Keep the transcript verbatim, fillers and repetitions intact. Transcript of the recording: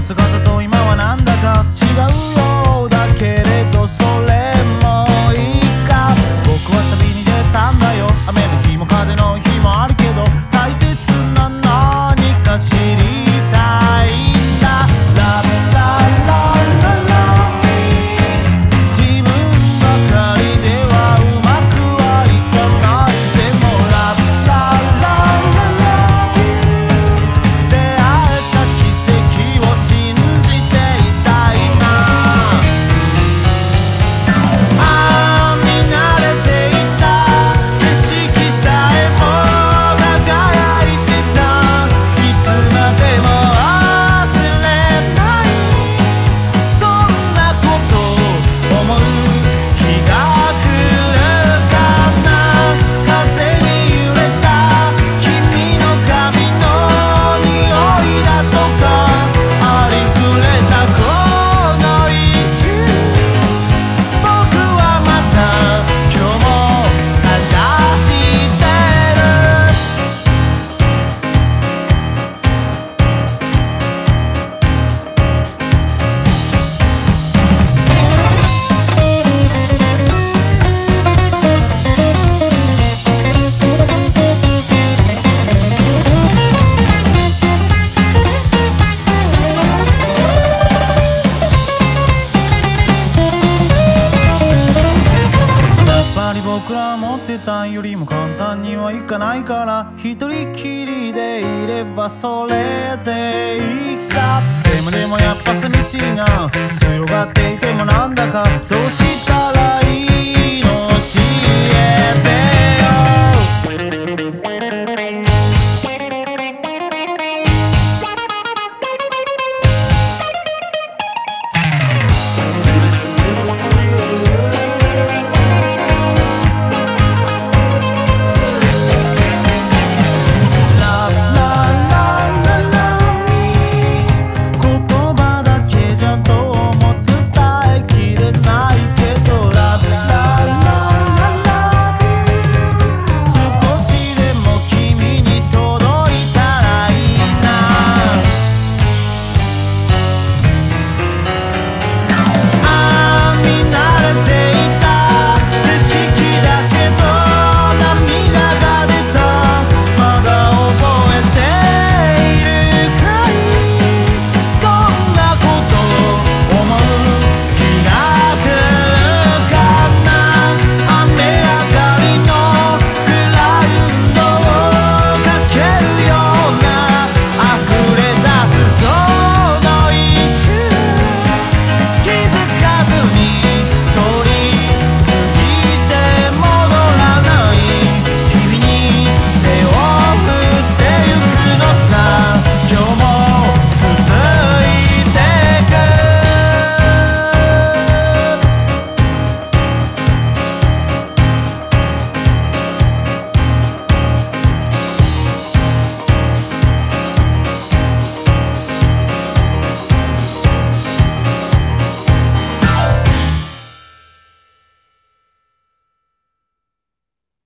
姿と今はなんだか違うようだけれど、それもいいか。僕は旅に出たんだよ。雨の日も風の日もあるけど、大切な何か知りたいんだ。ラブララララ自分ばかりではうまくはいかない。でもラブララララ出会えた奇跡を信じていたいな。ああ見慣れていた景色さえも輝いてた。いつまでも忘れないそんなことを思う日が来るかな。風に揺れた君の髪の匂いだとか、ありふれたこの一瞬、僕はまた今日も探してる。やっぱり僕ら思ってたよりも簡単にはいかないから、一人きりでいればそれでいいか。